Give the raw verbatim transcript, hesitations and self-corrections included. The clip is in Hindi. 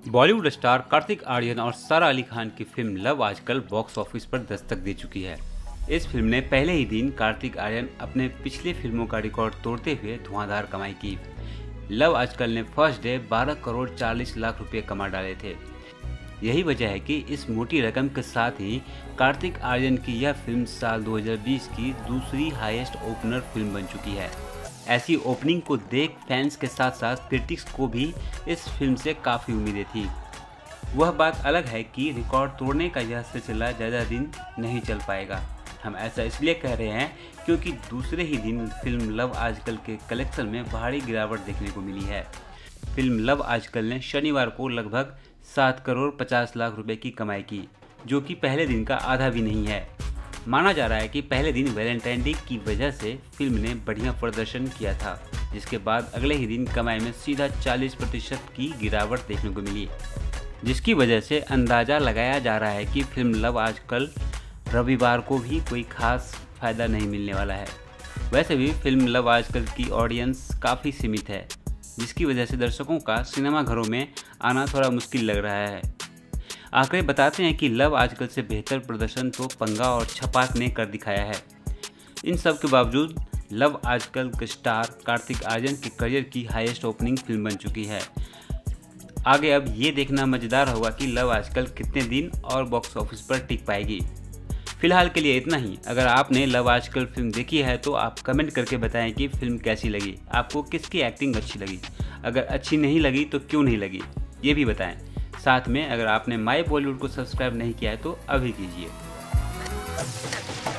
बॉलीवुड स्टार कार्तिक आर्यन और सारा अली खान की film love Aaj Kal box office पर दस्तक दे चुकी है। इस फिल्म ने पहले ही दिन कार्तिक आर्यन अपने पिछले फिल्मों का रिकॉर्ड तोड़ते हुए धुआंधार कमाई की। लव आजकल ने फर्स्ट डे बारह करोड़ चालीस लाख रुपए कमा डाले थे। यही वजह है कि इस मोटी रकम के साथ ही कार्तिक आर्यन की यह फिल्म साल दो हज़ार बीस की दूसरी हाईएस्ट ओपनर फिल्म बन चुकी है। ऐसी ओपनिंग को देख फैंस के साथ साथ क्रिटिक्स को भी इस फिल्म से काफ़ी उम्मीदें थी। वह बात अलग है कि रिकॉर्ड तोड़ने का यह सिलसिला ज़्यादा दिन नहीं चल पाएगा। हम ऐसा इसलिए कह रहे हैं क्योंकि दूसरे ही दिन फिल्म लव आजकल के कलेक्शन में भारी गिरावट देखने को मिली है। फिल्म लव आजकल ने शनिवार को लगभग सात करोड़ पचास लाख रुपए की कमाई की, जो कि पहले दिन का आधा भी नहीं है। माना जा रहा है कि पहले दिन वैलेंटाइन डे की वजह से फिल्म ने बढ़िया प्रदर्शन किया था, जिसके बाद अगले ही दिन कमाई में सीधा चालीस प्रतिशत की गिरावट देखने को मिली, जिसकी वजह से अंदाज़ा लगाया जा रहा है कि फिल्म लव आजकल रविवार को भी कोई खास फायदा नहीं मिलने वाला है। वैसे भी फिल्म लव आजकल की ऑडियंस काफ़ी सीमित है, जिसकी वजह से दर्शकों का सिनेमाघरों में आना थोड़ा मुश्किल लग रहा है। आंकड़े बताते हैं कि लव आजकल से बेहतर प्रदर्शन तो पंगा और छपाक ने कर दिखाया है। इन सब के बावजूद लव आजकल के स्टार कार्तिक आर्यन के करियर की हाईएस्ट ओपनिंग फिल्म बन चुकी है। आगे अब ये देखना मज़ेदार होगा कि लव आजकल कितने दिन और बॉक्स ऑफिस पर टिक पाएगी। फिलहाल के लिए इतना ही। अगर आपने लव आजकल फिल्म देखी है तो आप कमेंट करके बताएं कि फिल्म कैसी लगी, आपको किसकी एक्टिंग अच्छी लगी। अगर अच्छी नहीं लगी तो क्यों नहीं लगी, ये भी बताएं। साथ में अगर आपने माय बॉलीवुड को सब्सक्राइब नहीं किया है तो अभी कीजिए।